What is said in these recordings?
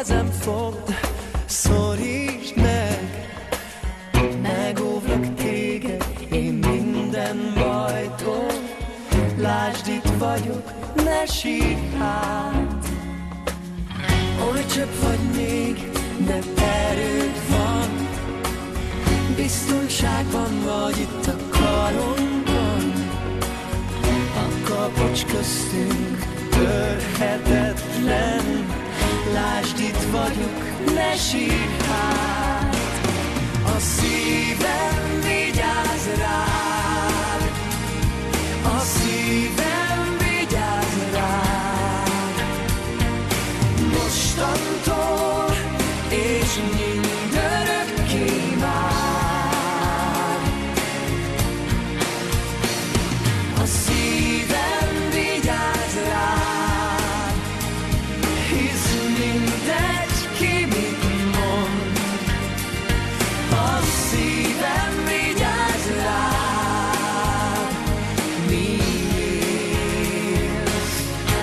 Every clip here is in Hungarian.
kezem fogd, szorítsd meg, megóvlak téged, én minden bajtól. Lásd, itt vagyok, ne sírj hát. Oly csöpp vagy még, de erőd van, biztonságban vagy itt a karomban. A kapocs köztünk törhetetlen, lásd, itt vagyok, ne sírj hát. A szívem vigyáz rád, a szívem vigyáz rád, mostantól és mindörökké már. A szívem vigyáz rád, hisz mindegy, ki mit mond. A szívem vigyáz rád, mi élsz.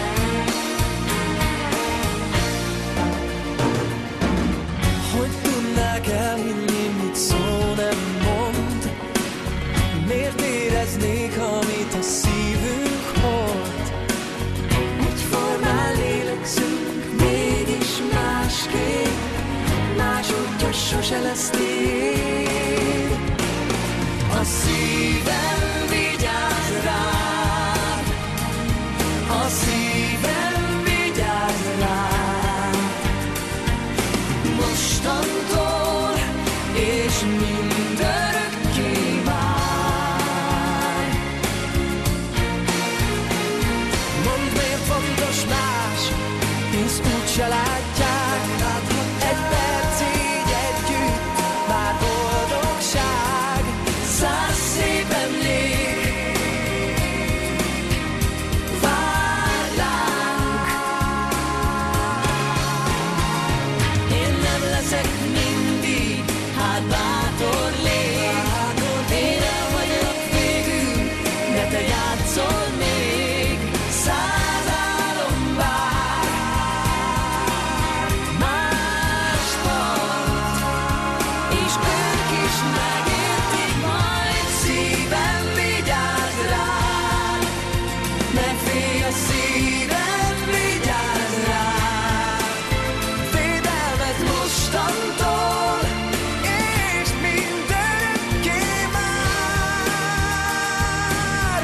Hogy tudnák elhinni, mit szó nem mond? Miért éreznék, amit a szívünk hord? Egyformán lélegzünk, mégis másképp, másodja sose lesz tiéd. A szívem vigyáz rád, a szívem vigyáz rád, mostantól és mindörökké már. Mondd, miért fontos más, hisz úgyse látják. Egy perc így együtt, már boldogság. 100 szép emlék vár ránk. Én nem leszek mindig, hát bátor légy. Én el vagyok végül, de te játszol még. 100 álom vár más part, és ők is megértik majd. Szívem vigyáz rád, ne félj, a szívem vigyáz rád, védelmet mostantól és mindörökké már.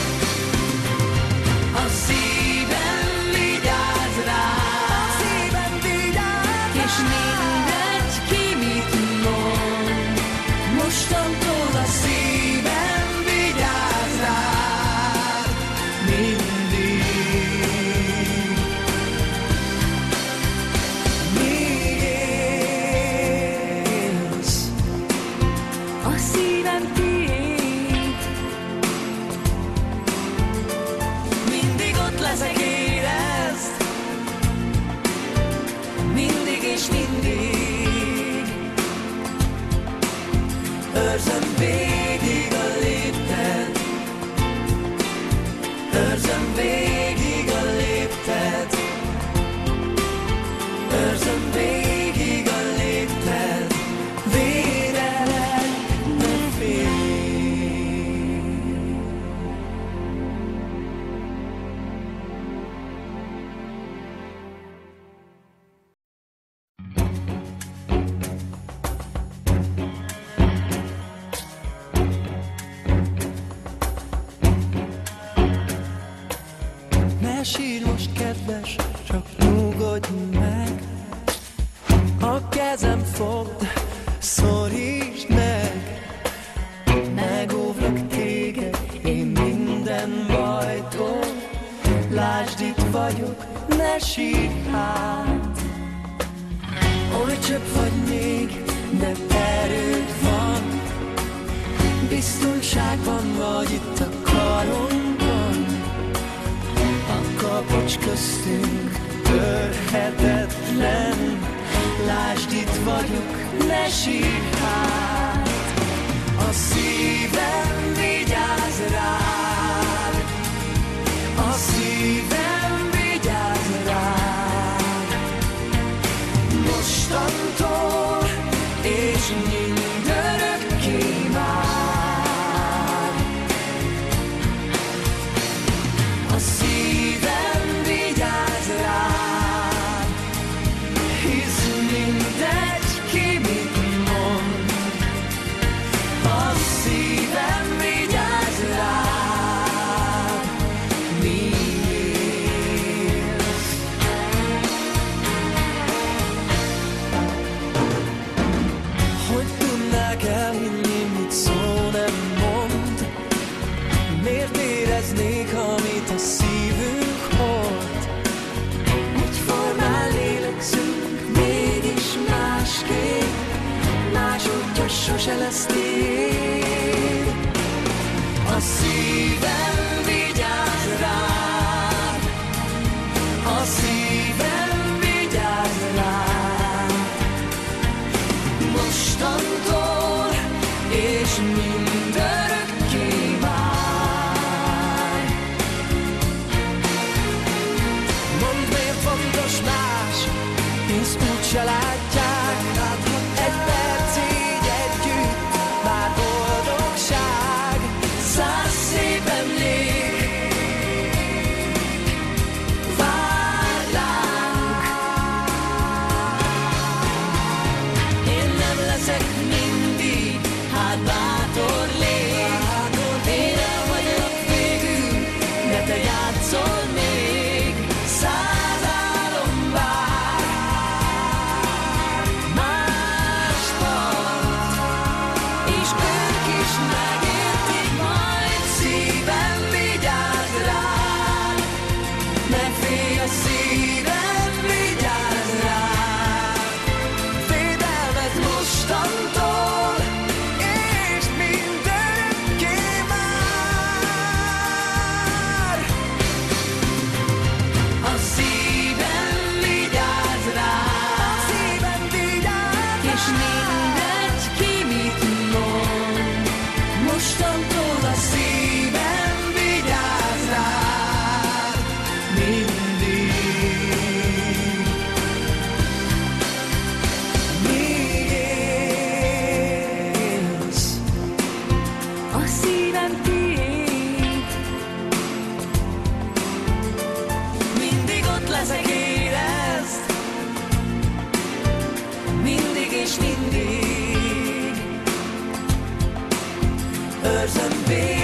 A szívem vigyáz rád, és mindegy, ki mit mond. Mostantól a szívem vigyáz rád, mindig. Míg élsz, a szívem tiéd. Mindig ott leszek, érezd, mindig és mindig. Őrzöm végig a lépted, őrzöm végig a lépted, őrzöm végig a lépted, védelem, ne félj. Ne sírj most, kedves, csak nyugodj meg. A kezem fogd, szorítsd meg, megóvlak téged, én minden bajtól. Lásd, itt vagyok, ne sírj hát. Oly csöpp vagy még, de erőd van, biztonságban vagy itt a karomban. A kapocs köztünk törhetetlen, lásd, itt vagyok, ne sírj hát. A szívem vigyáz rád, a szívem vigyáz rád, cselesztél. A szívem vigyáz rád, a szívem vigyáz rád, mostantól és mindörökké már. Mondd, miért fontos más, hisz úgyse látják. Egy percig együtt már boldogság. 100 szép emlék vár ránk. Én nem leszek mindig, hát bátor légy. Én el vagyok végül, de te játszol még. 100 álom vár másban, és ők is megértik majd. Szívem vigyáz rád, ne félj, a szívem vigyáz rád. Védelmet mostantól és mindörökké már. A szívem vigyáz rád, a szívem vigyáz és mindegy ki mit mond. Mostantól a szívem vigyáz rád mindig. Míg élsz, a szívem tiéd. Mindig ott leszek, érezd, mindig és mindig. Őrzöm